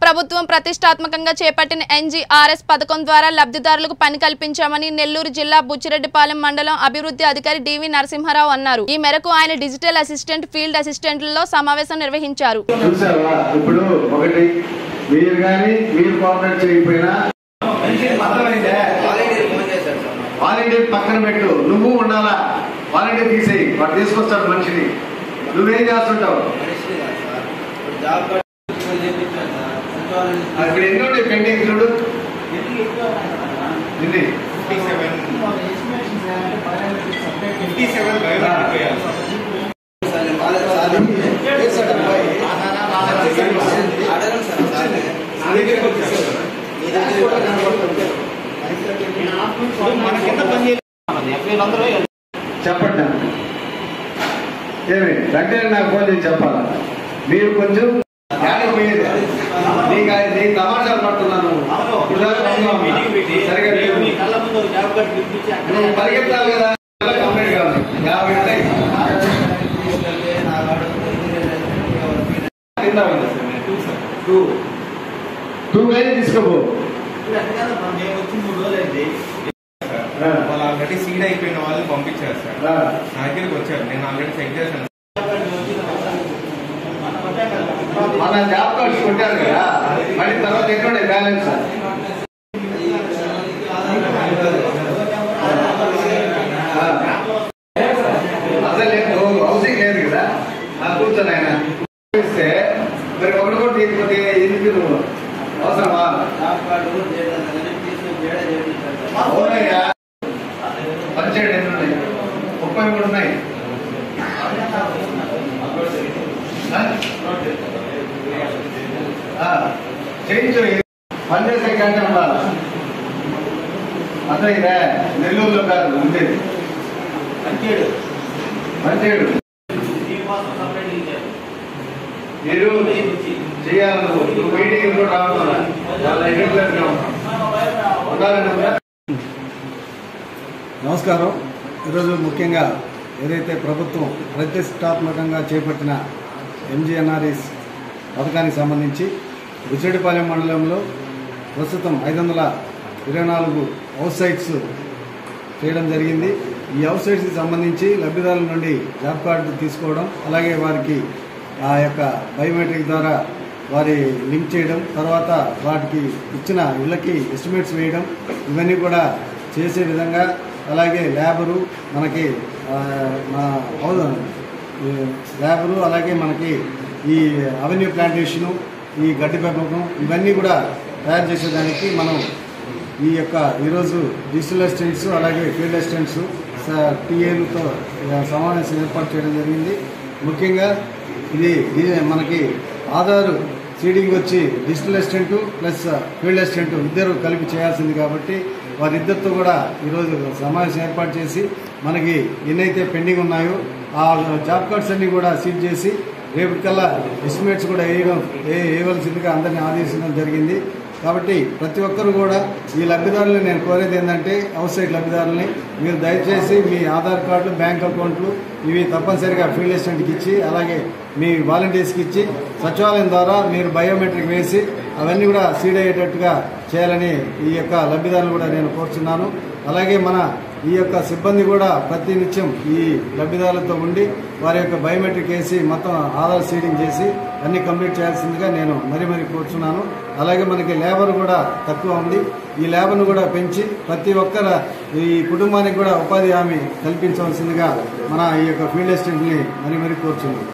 ప్రభుత్వం ప్రతిష్టాత్మకంగా చేపట్టిన ఎన్జీఆర్ఎస్ పథకం ద్వారా లబ్ధిదారులకు పని కల్పించామని నెల్లూరు జిల్లా బుచ్చిరెడ్డిపాలెం మండలం అభివృద్ధి అధికారి డివి నరసింహారావు అన్నారు. ఈ మేరకు ఆయన డిజిటల్ అసిస్టెంట్, ఫీల్డ్ అసిస్టెంట్లలో సమావేశం నిర్వహించారు. వాలంటీర్ పక్కన పెట్టు, నువ్వు ఉండాలా. వాలంటీర్ తీసేయి, వాడు తీసుకొస్తాడు మనిషిని. నువ్వేం చేస్తుంటావు? అక్కడ ఎన్ని ఉంటాయి పెండింగ్ చూడు. చెప్పండి ఏమి వెంటనే నాకు ఫోన్ చేసి చెప్పాలా. మీరు కొంచెం పోయేది నీకు తమాషాలు పడుతున్నాను. పరిగెత్తాలి కదా, కంప్లీట్ కావాలి. 50 గైజ్ తీసుకోబో. వాళ్ళు ఆల్రెడీ సీడ్ అయిపోయిన వాళ్ళని పంపించారు సార్. నా దగ్గరికి వచ్చారు, నేను ఆల్రెడీ చెక్ చేశాను. మన జాబ్ కార్డ్స్ కొట్టారు కదా, మళ్ళీ తర్వాత ఎక్కడ బ్యాలెన్స్ అసలు హౌసింగ్ లేదు కదా. కూర్చొని ఆయన ఇస్తే మరి ఒకటి కూడా తీసుకుంటే ఎందుకు నువ్వు అవసరమా? అవునయ్యా, 17 ఎన్ని ఉన్నాయి? 33 ఉన్నాయి. చేయించు, పనిచేసే కంటే ఉండాలి. అర్థమైందా? నెల్లూరులో కాదు ఉండేది, మంచేడు. మీరు చేయాలి. నువ్వు మీటింగ్ కూడా రావాలి. నమస్కారం. ఈరోజు ముఖ్యంగా ఏదైతే ప్రభుత్వం ప్రతిష్టాత్మకంగా చేపట్టిన ఎంజీఎన్ఆర్ఎస్ పథకానికి సంబంధించి బుచ్చిరెడ్డిపాలెం మండలంలో ప్రస్తుతం 524 హౌస్ సైట్స్ చేయడం జరిగింది. ఈ హౌస్ సైట్స్కి సంబంధించి లబ్ధిదారుల నుండి జాబ్ కార్డు తీసుకోవడం, అలాగే వారికి ఆ యొక్క బయోమెట్రిక్ ద్వారా వారి లింక్ చేయడం, తర్వాత వాటికి ఇచ్చిన ఇళ్ళకి ఎస్టిమేట్స్ వేయడం, ఇవన్నీ కూడా చేసే విధంగా, అలాగే లేబరు మనకి లేబరు, అలాగే మనకి ఈ అవెన్యూ ప్లాంటేషను, ఈ గడ్డి పెంపకం, ఇవన్నీ కూడా తయారు చేసేదానికి మనం ఈ యొక్క ఈరోజు డిజిటల్ అసిస్టెంట్స్, అలాగే ఫీల్డ్ అసిస్టెంట్స్ టీఏలతో సమావేశం ఏర్పాటు చేయడం జరిగింది. ముఖ్యంగా ఇది మనకి ఆధార్ సీడింగ్ వచ్చి digital assistant plus field assistant ఇద్దరు కలిపి చేయాల్సింది కాబట్టి వారిద్దరితో కూడా ఈరోజు సమావేశం ఏర్పాటు చేసి మనకి ఎన్నైతే పెండింగ్ ఉన్నాయో ఆ జాబ్ కార్డ్స్ అన్ని కూడా సీడ్ చేసి రేపటికల్లా ఎస్టిమేట్స్ కూడా వేయవలసిందిగా అందరినీ ఆదేశించడం జరిగింది. కాబట్టి ప్రతి ఒక్కరు కూడా ఈ లబ్ధిదారులు నేను కోరేది ఏంటంటే, హౌస్ సైట్ లబ్ధిదారులని మీరు దయచేసి మీ ఆధార్ కార్డులు, బ్యాంక్ అకౌంట్లు ఇవి తప్పనిసరిగా ఫీల్డ్ అసిస్టెంట్కి ఇచ్చి, అలాగే మీ వాలంటీర్స్కి ఇచ్చి సచివాలయం ద్వారా మీరు బయోమెట్రిక్ వేసి అవన్నీ కూడా సీడ్ అయ్యేటట్టుగా చేయాలని ఈ యొక్క లబ్ధిదారులు కూడా నేను కోరుతున్నాను. అలాగే మన ఈ యొక్క సిబ్బంది కూడా ప్రతి నిత్యం ఈ లబ్ధిదారులతో ఉండి వారి యొక్క బయోమెట్రిక్ వేసి మొత్తం ఆధార్ సీడింగ్ చేసి అన్ని కంప్లీట్ చేయాల్సిందిగా నేను మరీ కోరుతున్నాను. అలాగే మనకి లేబర్ కూడా తక్కువ ఉంది. ఈ లేబర్ను కూడా పెంచి ప్రతి ఒక్కరు ఈ కుటుంబానికి కూడా ఉపాధి హామీ కల్పించవలసిందిగా మన ఈ యొక్క ఫీల్డ్ అసిస్టెంట్ని మరీ కోరుతున్నాను.